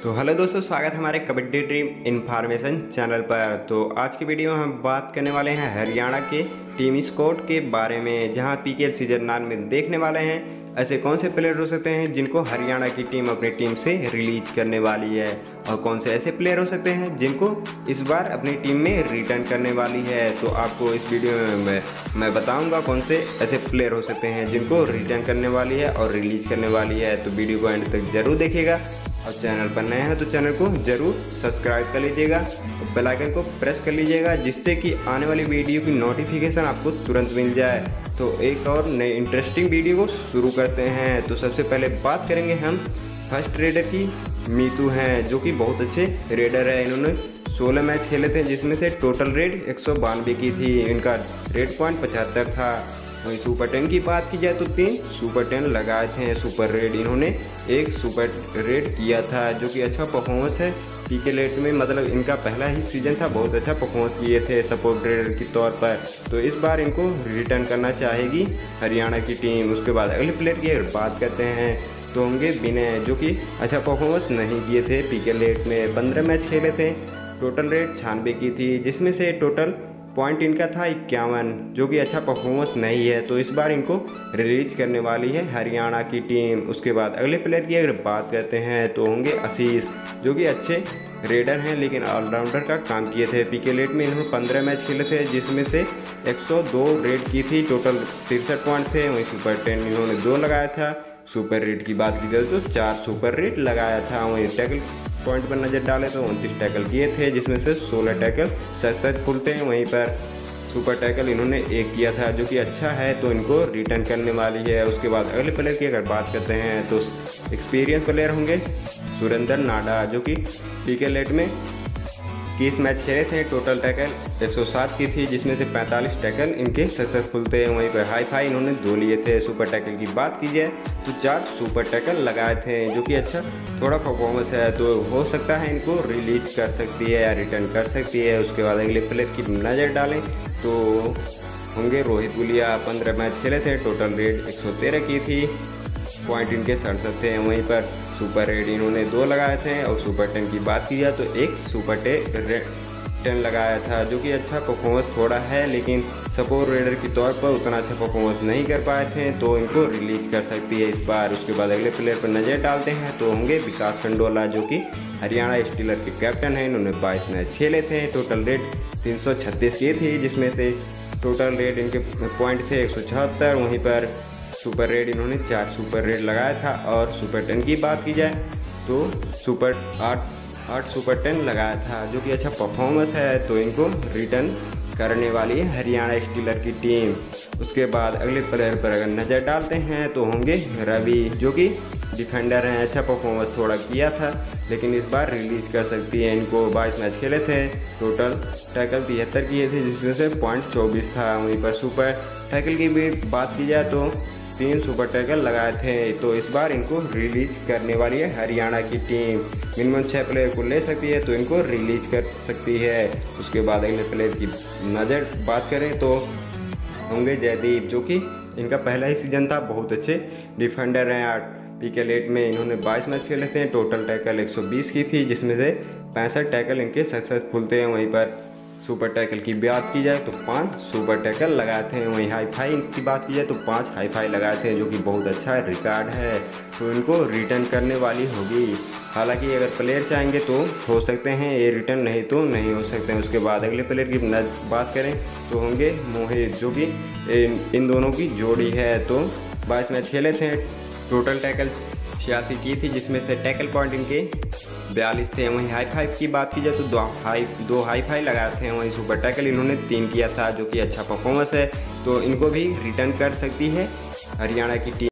तो हेलो दोस्तों, स्वागत है हमारे कबड्डी ड्रीम इन्फॉर्मेशन चैनल पर। तो आज की वीडियो में हम बात करने वाले हैं हरियाणा के टीम स्क्वाड के बारे में, जहां पीकेएल सीजन 9 में देखने वाले हैं ऐसे कौन से प्लेयर हो सकते हैं जिनको हरियाणा की टीम अपनी टीम से रिलीज करने वाली है, और कौन से ऐसे प्लेयर हो सकते हैं जिनको इस बार अपनी टीम में रिटर्न करने वाली है। तो आपको इस वीडियो में मैं बताऊंगा कौन से ऐसे प्लेयर हो सकते हैं जिनको रिटर्न करने वाली है और रिलीज करने वाली है। तो वीडियो को एंड तक जरूर देखिएगा, और चैनल पर नए हैं तो चैनल को जरूर सब्सक्राइब कर लीजिएगा और बेल आइकन को प्रेस कर लीजिएगा, जिससे कि आने वाली वीडियो की नोटिफिकेशन आपको तुरंत मिल जाए। तो एक और नई इंटरेस्टिंग वीडियो को शुरू करते हैं। तो सबसे पहले बात करेंगे हम फर्स्ट रेडर की। मीतू हैं जो कि बहुत अच्छे रेडर है। इन्होंने 16 मैच खेले थे, जिसमें से टोटल रेड 192 की थी। इनका रेड पॉइंट 75 था। वहीं सुपर 10 की बात की जाए तो 3 सुपर 10 लगाए थे। सुपर रेड इन्होंने 1 सुपर रेड किया था, जो कि अच्छा परफॉर्मेंस है पीकेएल में। मतलब इनका पहला ही सीजन था, बहुत अच्छा परफॉर्मेंस किए थे सपोर्ट रेडर के तौर पर। तो इस बार इनको रिटर्न करना चाहेगी हरियाणा की टीम। उसके बाद अगले प्लेयर की अगर बात करते हैं तो होंगे विनय, जो कि अच्छा परफॉर्मेंस नहीं किए थे पीकेएल में। 15 मैच खेले थे, टोटल रेड 96 की थी, जिसमें से टोटल पॉइंट इनका था 51, जो कि अच्छा परफॉर्मेंस नहीं है। तो इस बार इनको रिलीज करने वाली है हरियाणा की टीम। उसके बाद अगले प्लेयर की अगर बात करते हैं तो होंगे आशीष, जो कि अच्छे रेडर हैं लेकिन ऑलराउंडर का काम किए थे। पीकेएल में इन्होंने 15 मैच खेले थे, जिसमें से 102 रेड की थी, टोटल 63 पॉइंट थे। वहीं सुपर 10 इन्होंने 2 लगाया था। सुपर रेड की बात की जाए तो 4 सुपर रेड लगाया था। वहीं टैकल पॉइंट पर नज़र डालें तो 29 टैकल किए थे, जिसमें से 16 टैकल सक्सेसफुल थे। वहीं पर सुपर टैकल इन्होंने 1 किया था, जो कि अच्छा है। तो इनको रिटर्न करने वाली है। उसके बाद अगले प्लेयर की अगर बात करते हैं तो एक्सपीरियंस प्लेयर होंगे सुरेंद्र नाडा, जो कि पीकेएल में 21 मैच खेले थे, टोटल टैकल 107 की थी, जिसमें से 45 टैकल इनके सक्सेसफुल थे। वहीं पर हाई फाई इन्होंने 2 लिए थे। सुपर टैकल की बात की जाए तो 4 सुपर टैकल लगाए थे, जो कि अच्छा थोड़ा परफॉर्मेंस है। तो हो सकता है इनको रिलीज कर सकती है या रिटर्न कर सकती है। उसके बाद अगले प्लेयर की नज़र डालें तो होंगे रोहित गुलिया। 15 मैच खेले थे, टोटल रेड 113 की थी, पॉइंट इनके 67 थे। वहीं पर सुपर रेड इन्होंने 2 लगाए थे। और सुपर 10 की बात की जाए तो 1 सुपर 10 लगाया था, जो कि अच्छा परफॉर्मेंस थोड़ा है, लेकिन सपोर्ट रेडर के तौर पर उतना अच्छा परफॉर्मेंस नहीं कर पाए थे। तो इनको रिलीज कर सकती है इस बार। उसके बाद अगले प्लेयर पर नज़र डालते हैं तो होंगे विकास खंडोला, जो कि हरियाणा स्टीलर के कैप्टन हैं। इन्होंने 22 मैच खेले थे, टोटल रेड 336 की थी, जिसमें से टोटल रेड इनके पॉइंट थे 176। वहीं पर सुपर रेड इन्होंने 4 सुपर रेड लगाया था। और सुपर 10 की बात की जाए तो सुपर 8 सुपर 10 लगाया था, जो कि अच्छा परफॉर्मेंस है। तो इनको रिटर्न करने वाली है हरियाणा स्टीलर की टीम। उसके बाद अगले प्लेयर पर अगर नज़र डालते हैं तो होंगे रवि, जो कि डिफेंडर हैं। अच्छा परफॉर्मेंस थोड़ा किया था, लेकिन इस बार रिलीज कर सकती है इनको। 22 मैच खेले थे, टोटल टैकल 73 किए थे, जिसमें से पॉइंट 24 था। वहीं पर सुपर टैकल की भी बात की जाए तो 3 सुपर टैकल लगाए थे। तो इस बार इनको रिलीज करने वाली है हरियाणा की टीम। मिनिमम 6 प्लेयर को ले सकती है, तो इनको रिलीज कर सकती है। उसके बाद अगले प्लेयर की नज़र बात करें तो होंगे जयदीप, जो कि इनका पहला ही सीजन था, बहुत अच्छे डिफेंडर हैं। पीकेएल में इन्होंने 22 मैच खेले थे, टोटल टैकल 120 की थी, जिसमें से 65 टैकल इनके सक्सेसफुल थे। वहीं पर सुपर टैकल की बात की जाए तो 5 सुपर टैकल लगाए थे। वहीं हाई फाई की बात की जाए तो 5 हाई फाई लगाए थे, जो कि बहुत अच्छा रिकॉर्ड है। तो इनको रिटर्न करने वाली होगी। हालांकि अगर प्लेयर चाहेंगे तो हो सकते हैं ये रिटर्न, नहीं तो नहीं हो सकते हैं। उसके बाद अगले प्लेयर की बात करें तो होंगे मोहित, जो कि इन दोनों की जोड़ी है। तो 22 मैच खेले थे, टोटल टैकल 86 की थी, जिसमें से टैकल पॉइंट इनके 42 थे। वहीं हाई फाइव की बात की जाए तो 2 हाई फाई लगाए थे। वहीं सुपर टैकल इन्होंने 3 किया था, जो कि अच्छा परफॉर्मेंस है। तो इनको भी रिटर्न कर सकती है हरियाणा की टीम।